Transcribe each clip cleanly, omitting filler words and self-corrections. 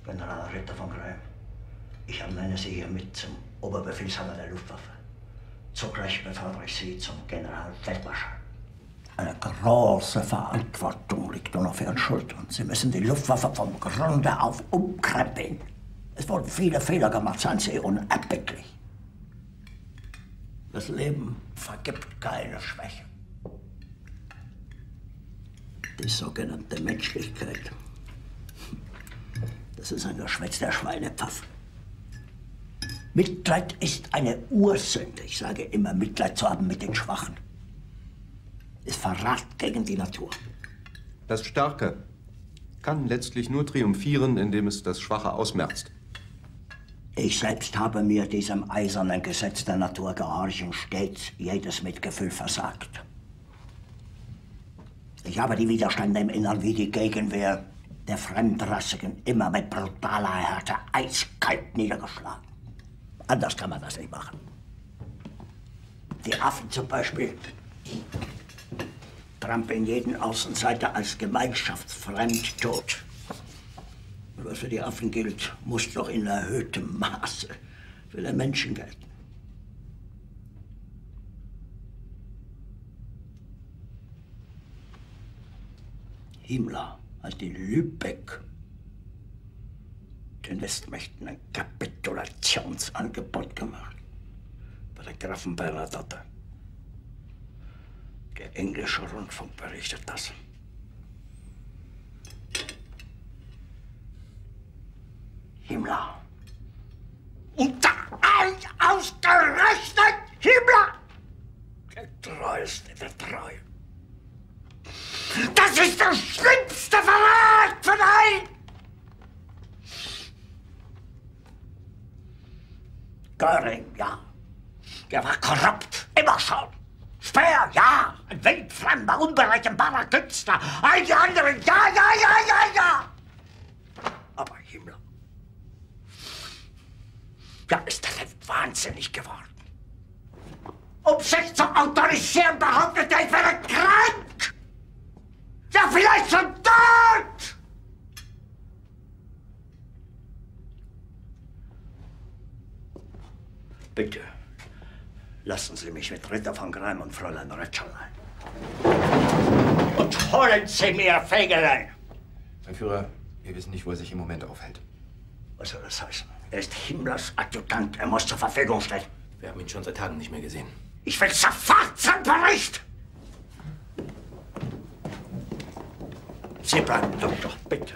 General Ritter von Greim, ich ernenne Sie hiermit zum Oberbefehlshaber der Luftwaffe. Zugleich befördere ich Sie zum Generalfeldmarschall. Eine große Verantwortung liegt nun auf Ihren Schultern. Sie müssen die Luftwaffe vom Grunde auf umkrempeln. Es wurden viele Fehler gemacht, seien Sie unerbittlich. Das Leben vergibt keine Schwäche. Die sogenannte Menschlichkeit, das ist ein Geschwätz der Schweinepfaffen. Mitleid ist eine Ursünde. Ich sage immer, Mitleid zu haben mit den Schwachen ist Verrat gegen die Natur. Das Starke kann letztlich nur triumphieren, indem es das Schwache ausmerzt. Ich selbst habe mir diesem eisernen Gesetz der Natur gehorchen stets jedes Mitgefühl versagt. Ich habe die Widerstände im Innern wie die Gegenwehr der Fremdrassigen immer mit brutaler Härte eiskalt niedergeschlagen. Anders kann man das nicht machen. Die Affen zum Beispiel trampeln jeden Außenseiter als gemeinschaftsfremd tot. Und was für die Affen gilt, muss doch in erhöhtem Maße für den Menschen gelten. Himmler hat in Lübeck den Westmächten ein Kapitulationsangebot gemacht. Bei der Grafen Bernadotte. Der englische Rundfunk berichtet das. Himmler. Und da ausgerechnet Himmler! Der Treueste der Treue. Das ist der schlimmste Verrat von allen! Göring, ja. Der war korrupt, immer schon. Speer, ja. Ein wildfremder, unberechenbarer Künstler. All die anderen, ja. Aber Himmler. Ja, ist er denn wahnsinnig geworden? Um sich zu autorisieren, behauptet er, ich wäre krank. Ja, vielleicht schon tot. Bitte, lassen Sie mich mit Ritter von Greim und Fräulein Retscherlein. Und holen Sie mir Fegelein! Mein Führer, wir wissen nicht, wo er sich im Moment aufhält. Was soll das heißen? Er ist Himmlers Adjutant. Er muss zur Verfügung stehen. Wir haben ihn schon seit Tagen nicht mehr gesehen. Ich will sofort zum Bericht! Sie bleiben, Doktor, bitte.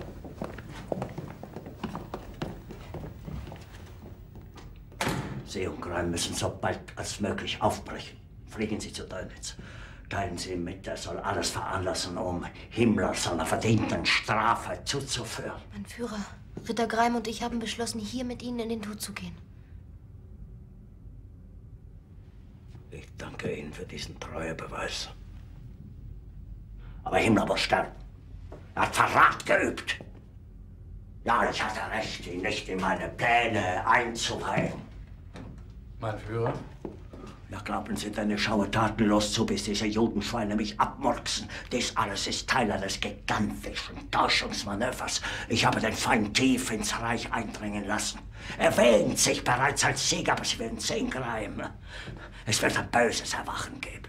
Sie und Greim müssen so bald als möglich aufbrechen. Fliegen Sie zu Dönitz. Teilen Sie ihm mit, er soll alles veranlassen, um Himmler seiner verdienten Strafe zuzuführen. Mein Führer, Ritter Greim und ich haben beschlossen, hier mit Ihnen in den Tod zu gehen. Ich danke Ihnen für diesen Treuebeweis. Aber Himmler muss sterben. Er hat Verrat geübt. Ja, ich hatte recht, ihn nicht in meine Pläne einzuweihen. Mein Führer? Ja, glauben Sie deine Schaue tatenlos zu, bis diese Judenschweine mich abmurksen. Dies alles ist Teil eines gigantischen Täuschungsmanövers. Ich habe den Feind tief ins Reich eindringen lassen. Er wähnt sich bereits als Sieger, aber Sie werden sehen, Greim. Es wird ein böses Erwachen geben.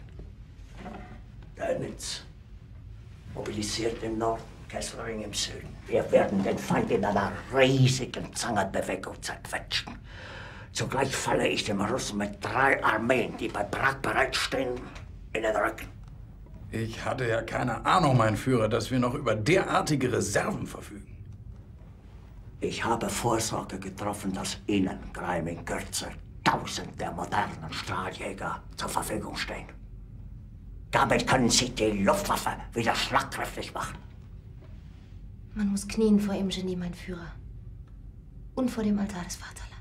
Dönitz mobilisiert im Norden, Kesselring im Süden. Wir werden den Feind in einer riesigen Zangenbewegung zerquetschen. Zugleich falle ich dem Russen mit 3 Armeen, die bei Prag bereitstehen, in den Rücken. Ich hatte ja keine Ahnung, mein Führer, dass wir noch über derartige Reserven verfügen. Ich habe Vorsorge getroffen, dass Ihnen, Greim, in Kürze 1000 der modernen Strahljäger zur Verfügung stehen. Damit können Sie die Luftwaffe wieder schlagkräftig machen. Man muss knien vor Ihrem Genie, mein Führer. Und vor dem Altar des Vaterlands.